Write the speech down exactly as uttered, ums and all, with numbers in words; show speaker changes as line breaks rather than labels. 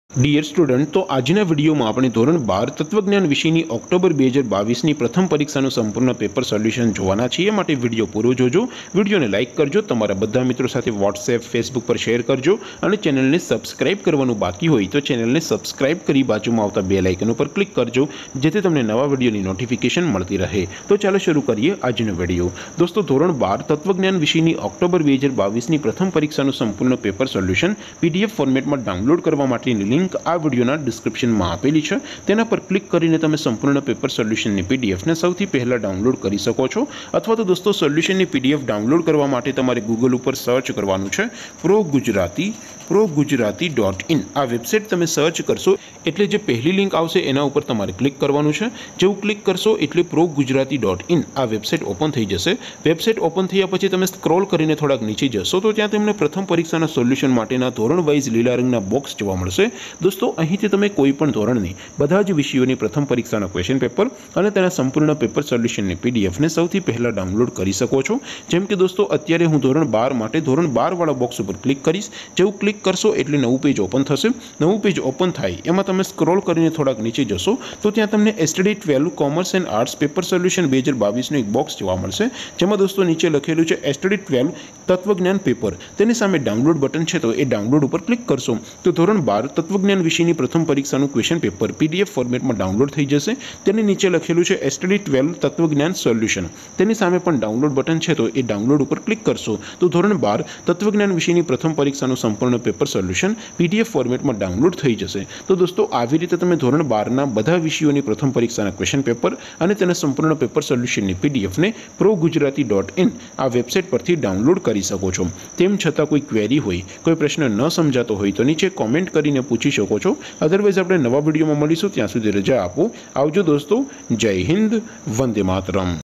Dear student, तो आजना video में આપણે ધોરણ બાર તત્વજ્ઞાન વિષયની ઓક્ટોબર બે હજાર બાવીસની પ્રથમ પરીક્ષાનું સંપૂર્ણ પેપર સોલ્યુશન જોવાના છીએ। માટે વિડિયો પૂરો જોજો, વિડિયોને લાઇક કરજો, તમારા બધા મિત્રો સાથે વોટ્સએપ ફેસબુક પર શેર કરજો અને ચેનલને સબસ્ક્રાઇબ કરવાનું બાકી હોય તો ચેનલને સબસ્ક્રાઇબ કરી બાજુમાં આવતા બેલ આઇકન ઉપર ક્લિક કરજો જેથી તમને નવા વિડિયોની નોટિફિકેશન મળતી રહે। તો ચાલો શરૂ કરીએ આજનો વિડિયો। દોસ્તો, ધોરણ બાર તત્વજ્ઞાન વિષયની ઓક્ટોબર બે હજાર બાવીસની પ્રથમ પરીક્ષાનું સંપૂર્ણ પેપર સોલ્યુશન પીડીએફ ફોર્મેટમાં ડાઉનલોડ કરવા માટેની लिंक आ वीडियोना डिस्क्रिप्शन में आपेली है, तेना पर क्लिक करीने तमे संपूर्ण पेपर सोल्यूशन ની पीडीएफ ने સૌથી પહેલા डाउनलॉड કરી શકો છો। अथवा तो दोस्तों सोल्यूशन ની पीडीएफ डाउनलॉड करवा माटे तमारे गूगल पर सर्च करवानुं छे pro Gujarati pro Gujarati dot in. आ वेबसाइट तमे सर्च करशो एटले जे पहली लिंक आवशे एना उपर तमारे क्लिक करवानुं छे। जेवुं क्लिक करशो एटले प्रो गुजराती डॉट इन आ वेबसाइट ओपन थई जशे। वेबसाइट ओपन थया पछी तमे स्क्रॉल करीने थोड़ाक नीचे जशो तो त्यां तमने प्रथम परीक्षाना सोल्यूशन माटेना धोरण वाइज लीला रंगना बॉक्स जोवा मळशे। दोस्तों, અહીંથી તમે કોઈ પણ ધોરણની બધા જ વિષયોની પ્રથમ પરીક્ષાના ક્વેશ્ચન પેપર અને તેના સંપૂર્ણ પેપર સોલ્યુશનની પીડીએફ ને સૌથી પહેલા ડાઉનલોડ કરી શકો છો। જેમ કે દોસ્તો, અત્યારે હું ધોરણ બાર માટે ધોરણ બાર વાળા બોક્સ ઉપર ક્લિક કરીશ। જેવું ક્લિક કરશો એટલે નવું પેજ ઓપન થશે। નવું પેજ ઓપન થાય એમાં તમે સ્ક્રોલ કરીને થોડાક નીચે જશો તો ત્યાં તમને STD twelve commerce and arts paper solution બે હજાર બાવીસનું એક બોક્સ જોવા મળશે, જેમાં દોસ્તો નીચે લખેલું છે એસટીડી ટ્વેલ્વ તત્વજ્ઞાન પેપર। તેની સામે ડાઉનલોડ બટન છે તો એ ડાઉનલોડ ઉપર ક્લિક કરશો તો ધોરણ બાર તત્વજ્ઞાન વિષયની प्रथम परीक्षाનું क्वेश्चन पेपर पीडीएफ फॉर्मेट में डाउनलॉड थई जशे। तेनी नीचे लखेलुं छे एसटीडी ट्वेल्व तत्वज्ञान सोल्यूशन, तेनी सामे पण डाउनलॉड बटन छे तो ए डाउनलॉड पर क्लिक करशो तो धोरण बार तत्वज्ञान विषयनी प्रथम परीक्षाનું संपूर्ण पेपर सोल्यूशन पीडीएफ फॉर्मेट में डाउनलॉड थई जशे। तो दोस्तों, આવી રીતે તમે ધોરણ બાર ના બધા વિષયોની પ્રથમ પરીક્ષાના ક્વેશ્ચન પેપર અને તેના સંપૂર્ણ પેપર સોલ્યુશનની પીડીએફ ને પ્રો ગુજરાતી ડોટ ઇન આ વેબસાઇટ પરથી ડાઉનલોડ કરી શકો છો। તેમ છતાં કોઈ ક્વેરી હોય, કોઈ પ્રશ્ન ન સમજાતો હોય તો નીચે કોમેન્ટ કરીને પૂછી શકો છો। अदरवाइज આપણે નવા વિડીયોમાં મળીશું, ત્યાં સુધી રજા આપો। આવજો દોસ્તો, જય હિન્દ, વંદે માતરમ।